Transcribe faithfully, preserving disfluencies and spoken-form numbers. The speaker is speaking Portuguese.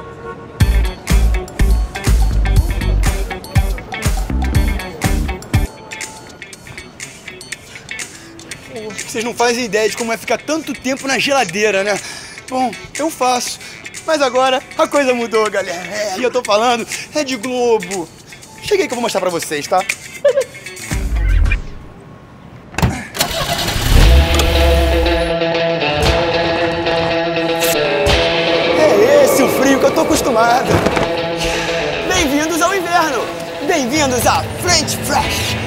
Vocês não fazem ideia de como é ficar tanto tempo na geladeira, né? Bom, eu faço. Mas agora a coisa mudou, galera. É, e eu tô falando é de Globo. Cheguei que eu vou mostrar pra vocês, tá? É esse o frio que eu tô acostumado. Bem-vindos ao inverno. Bem-vindos a French Fresh.